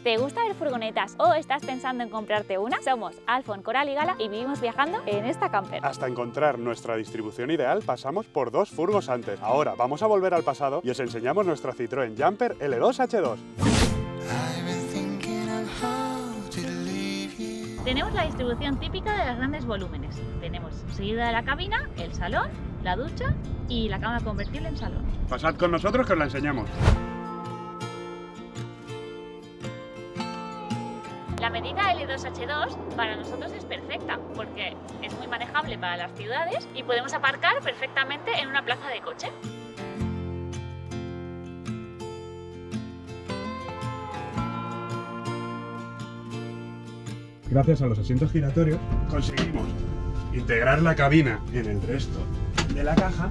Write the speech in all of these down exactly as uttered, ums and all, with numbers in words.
¿Te gusta ver furgonetas o estás pensando en comprarte una? Somos Alfon, Coral y Gala y vivimos viajando en esta camper. Hasta encontrar nuestra distribución ideal pasamos por dos furgos antes. Ahora vamos a volver al pasado y os enseñamos nuestra Citroën Jumper L dos H dos. Tenemos la distribución típica de los grandes volúmenes. Tenemos seguida de la cabina, el salón, la ducha y la cama convertible en salón. Pasad con nosotros que os la enseñamos. La medida L dos H dos para nosotros es perfecta porque es muy manejable para las ciudades y podemos aparcar perfectamente en una plaza de coche. Gracias a los asientos giratorios conseguimos integrar la cabina en el resto de la caja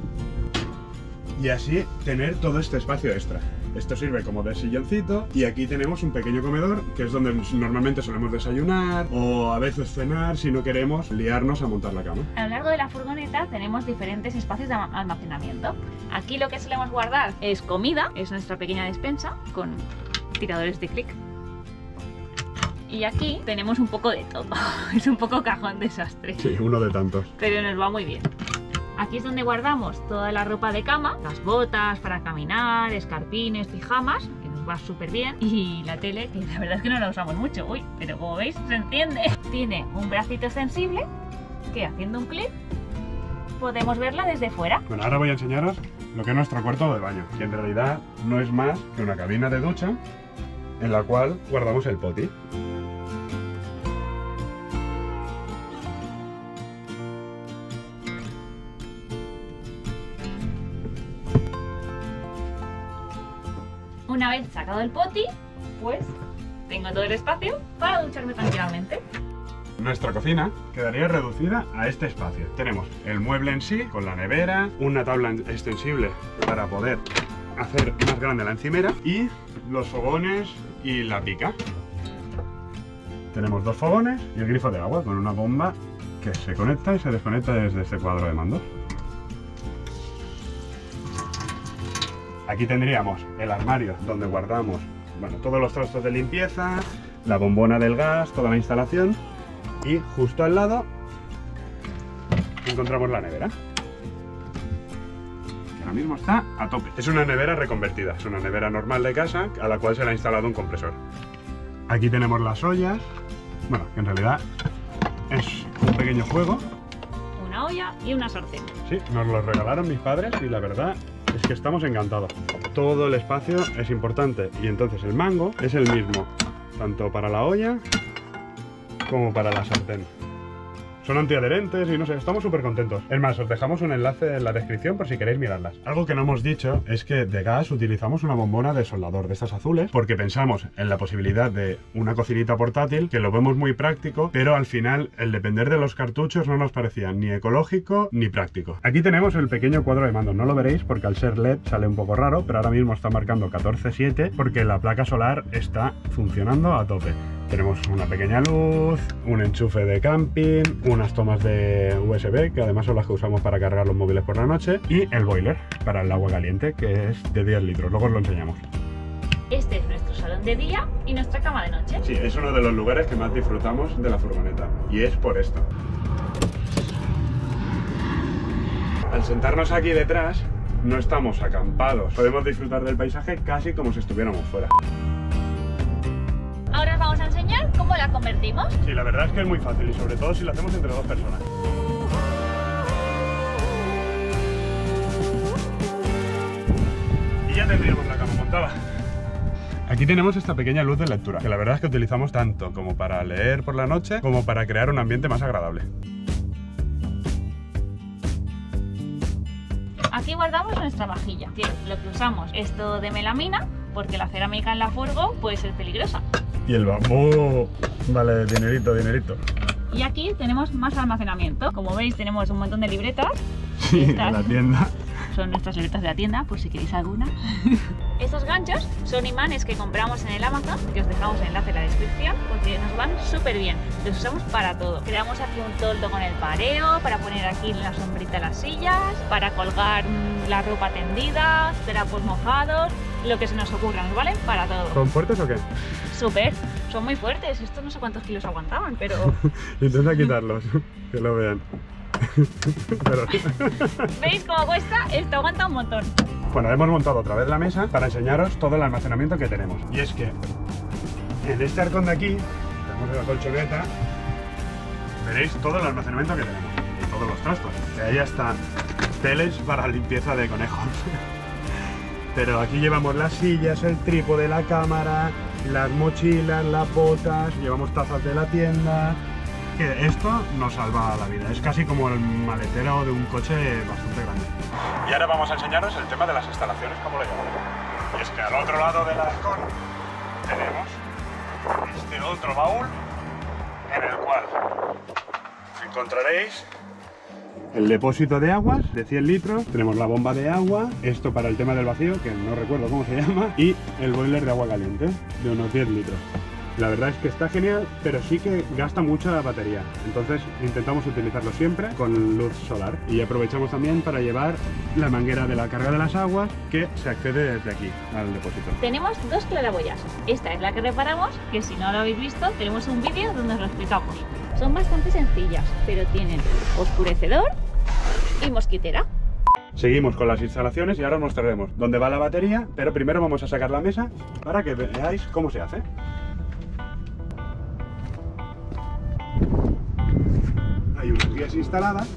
y así tener todo este espacio extra. Esto sirve como de silloncito y aquí tenemos un pequeño comedor que es donde normalmente solemos desayunar o a veces cenar si no queremos liarnos a montar la cama. A lo largo de la furgoneta tenemos diferentes espacios de almacenamiento. Aquí lo que solemos guardar es comida, es nuestra pequeña despensa con tiradores de clic. Y aquí tenemos un poco de todo, es un poco cajón desastre. Sí, uno de tantos. Pero nos va muy bien. Aquí es donde guardamos toda la ropa de cama, las botas para caminar, escarpines, pijamas, que nos va súper bien, y la tele, que la verdad es que no la usamos mucho, uy, pero como veis se enciende. Tiene un bracito sensible que haciendo un clic podemos verla desde fuera. Bueno, ahora voy a enseñaros lo que es nuestro cuarto de baño, que en realidad no es más que una cabina de ducha en la cual guardamos el poti. Una vez sacado el poti, pues tengo todo el espacio para ducharme tranquilamente. Nuestra cocina quedaría reducida a este espacio. Tenemos el mueble en sí, con la nevera, una tabla extensible para poder hacer más grande la encimera y los fogones y la pica. Tenemos dos fogones y el grifo de agua con una bomba que se conecta y se desconecta desde este cuadro de mandos. Aquí tendríamos el armario donde guardamos, bueno, todos los trastos de limpieza, la bombona del gas, toda la instalación y justo al lado encontramos la nevera. Que ahora mismo está a tope. Es una nevera reconvertida, es una nevera normal de casa a la cual se le ha instalado un compresor. Aquí tenemos las ollas, bueno, que en realidad es un pequeño juego. Una olla y una sartén. Sí, nos los regalaron mis padres y la verdad es que estamos encantados. Todo el espacio es importante y entonces el mango es el mismo, tanto para la olla como para la sartén. Son antiadherentes y no sé, estamos súper contentos. Es más, os dejamos un enlace en la descripción por si queréis mirarlas. Algo que no hemos dicho es que de gas utilizamos una bombona de soldador de estas azules porque pensamos en la posibilidad de una cocinita portátil, que lo vemos muy práctico, pero al final el depender de los cartuchos no nos parecía ni ecológico ni práctico. Aquí tenemos el pequeño cuadro de mando, no lo veréis porque al ser L E D sale un poco raro, pero ahora mismo está marcando catorce siete porque la placa solar está funcionando a tope. Tenemos una pequeña luz, un enchufe de camping, unas tomas de U S B, que además son las que usamos para cargar los móviles por la noche, y el boiler para el agua caliente, que es de diez litros, luego os lo enseñamos. Este es nuestro salón de día y nuestra cama de noche. Sí, es uno de los lugares que más disfrutamos de la furgoneta, y es por esto. Al sentarnos aquí detrás, no estamos acampados, podemos disfrutar del paisaje casi como si estuviéramos fuera. Ahora os vamos a enseñar cómo la convertimos. Sí, la verdad es que es muy fácil y sobre todo si lo hacemos entre dos personas. Y ya tendríamos la cama montada. Aquí tenemos esta pequeña luz de lectura, que la verdad es que utilizamos tanto como para leer por la noche como para crear un ambiente más agradable. Aquí guardamos nuestra vajilla, que lo que usamos es todo de melamina, porque la cerámica en la furgo puede ser peligrosa. Y el bambú, vale, dinerito, dinerito. Y aquí tenemos más almacenamiento. Como veis tenemos un montón de libretas. Sí, en la tienda son nuestras libretas de la tienda, por si queréis alguna. Estos ganchos son imanes que compramos en el Amazon, que os dejamos el enlace en la descripción, porque nos van súper bien. Los usamos para todo. Creamos aquí un toldo con el pareo, para poner aquí en la sombrita de las sillas, para colgar mmm, la ropa tendida, trapos mojados, lo que se nos ocurra, nos valen para todo. ¿Son fuertes o qué? Súper, son muy fuertes. Estos no sé cuántos kilos aguantaban, pero... Intenta quitarlos, que lo vean. Pero... ¿Veis cómo cuesta? Esto aguanta un montón. Bueno, hemos montado otra vez la mesa para enseñaros todo el almacenamiento que tenemos. Y es que en este arcón de aquí, tenemos la colchoneta, veréis todo el almacenamiento que tenemos. Y todos los trastos. Que ahí están teles para limpieza de conejos. Pero aquí llevamos las sillas, el trípode, la cámara, las mochilas, las botas, llevamos tazas de la tienda... Que esto nos salva la vida, es casi como el maletero de un coche bastante grande. Y ahora vamos a enseñaros el tema de las instalaciones, como lo llamamos. Y es que al otro lado del arcón tenemos este otro baúl en el cual encontraréis el depósito de aguas de cien litros, tenemos la bomba de agua, esto para el tema del vacío, que no recuerdo cómo se llama, y el boiler de agua caliente de unos diez litros. La verdad es que está genial, pero sí que gasta mucha batería. Entonces intentamos utilizarlo siempre con luz solar. Y aprovechamos también para llevar la manguera de la carga de las aguas, que se accede desde aquí al depósito. Tenemos dos claraboyas. Esta es la que reparamos, que si no lo habéis visto, tenemos un vídeo donde os lo explicamos. Son bastante sencillas, pero tienen oscurecedor y mosquitera. Seguimos con las instalaciones y ahora os mostraremos dónde va la batería, pero primero vamos a sacar la mesa para que veáis cómo se hace. Hay unas guías instaladas,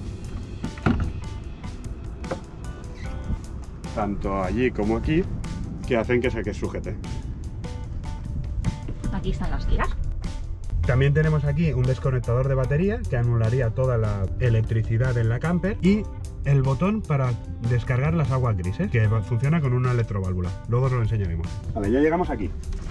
tanto allí como aquí, que hacen que se que sujete. Aquí están las guías. También tenemos aquí un desconectador de batería que anularía toda la electricidad en la camper y el botón para descargar las aguas grises, que funciona con una electroválvula. Luego os lo enseñaremos. Vale, ya llegamos aquí.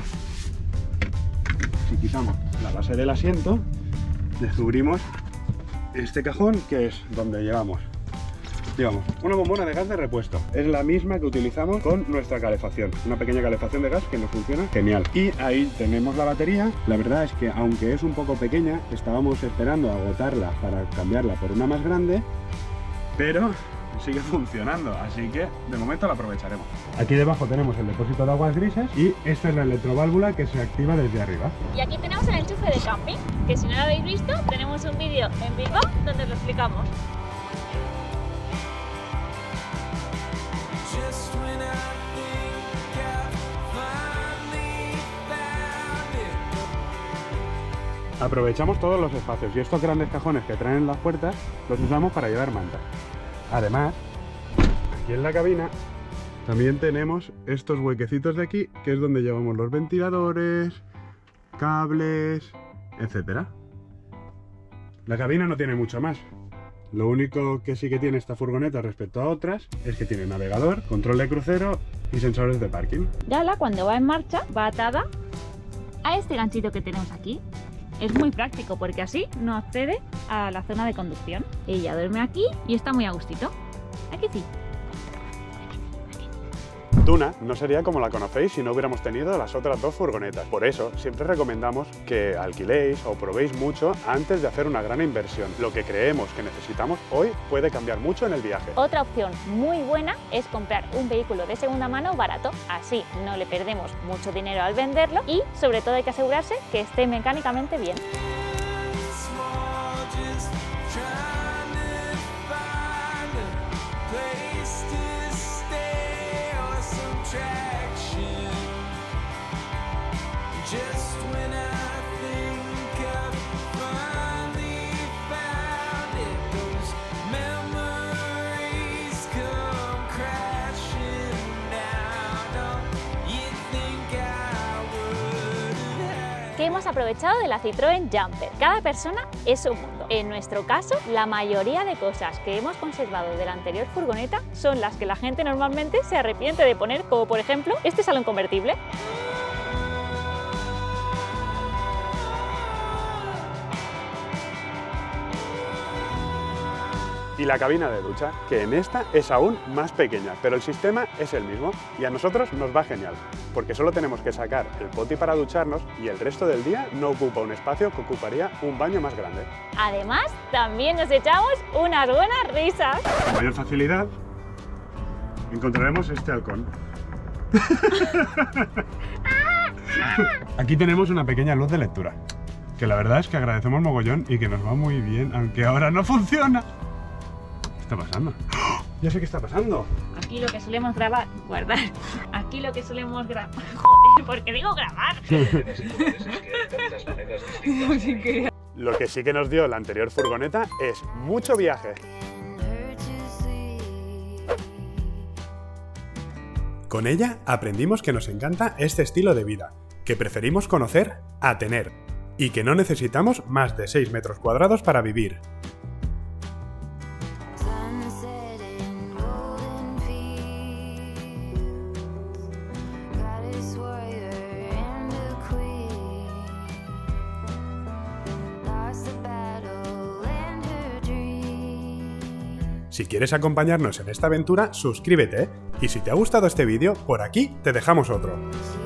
Si quitamos la base del asiento, descubrimos este cajón, que es donde llevamos llevamos una bombona de gas de repuesto. Es la misma que utilizamos con nuestra calefacción, una pequeña calefacción de gas que nos funciona genial. Y ahí tenemos la batería. La verdad es que aunque es un poco pequeña, estábamos esperando agotarla para cambiarla por una más grande, pero sigue funcionando, así que de momento la aprovecharemos. Aquí debajo tenemos el depósito de aguas grises y esta es la electroválvula que se activa desde arriba. Y aquí tenemos el enchufe de camping, que si no lo habéis visto, tenemos un vídeo en Bilbao donde os lo explicamos. Aprovechamos todos los espacios y estos grandes cajones que traen las puertas los usamos para llevar mantas. Además, aquí en la cabina también tenemos estos huequecitos de aquí, que es donde llevamos los ventiladores, cables, etcétera. La cabina no tiene mucho más. Lo único que sí que tiene esta furgoneta respecto a otras es que tiene navegador, control de crucero y sensores de parking. Gala, cuando va en marcha, va atada a este ganchito que tenemos aquí. Es muy práctico porque así no accede a la zona de conducción. Ella duerme aquí y está muy a gustito. Aquí sí. Duna no sería como la conocéis si no hubiéramos tenido las otras dos furgonetas. Por eso siempre recomendamos que alquiléis o probéis mucho antes de hacer una gran inversión. Lo que creemos que necesitamos hoy puede cambiar mucho en el viaje. Otra opción muy buena es comprar un vehículo de segunda mano barato. Así no le perdemos mucho dinero al venderlo y sobre todo hay que asegurarse que esté mecánicamente bien. ¿Qué hemos aprovechado de la Citroën Jumper? Cada persona es un mundo. En nuestro caso, la mayoría de cosas que hemos conservado de la anterior furgoneta son las que la gente normalmente se arrepiente de poner, como por ejemplo este salón convertible. Y la cabina de ducha, que en esta es aún más pequeña, pero el sistema es el mismo y a nosotros nos va genial, porque solo tenemos que sacar el poti para ducharnos y el resto del día no ocupa un espacio que ocuparía un baño más grande. Además, también nos echamos unas buenas risas. Con mayor facilidad encontraremos este halcón. Aquí tenemos una pequeña luz de lectura, que la verdad es que agradecemos mogollón y que nos va muy bien, aunque ahora no funciona. ¿Qué está pasando? ¡Oh! Ya sé qué está pasando. Aquí lo que solemos grabar, guardar. Aquí lo que solemos grabar. Joder, ¿por qué digo grabar? Lo que sí que nos dio la anterior furgoneta es mucho viaje. Con ella aprendimos que nos encanta este estilo de vida, que preferimos conocer a tener, y que no necesitamos más de seis metros cuadrados para vivir. Si quieres acompañarnos en esta aventura, suscríbete, y si te ha gustado este vídeo, por aquí te dejamos otro.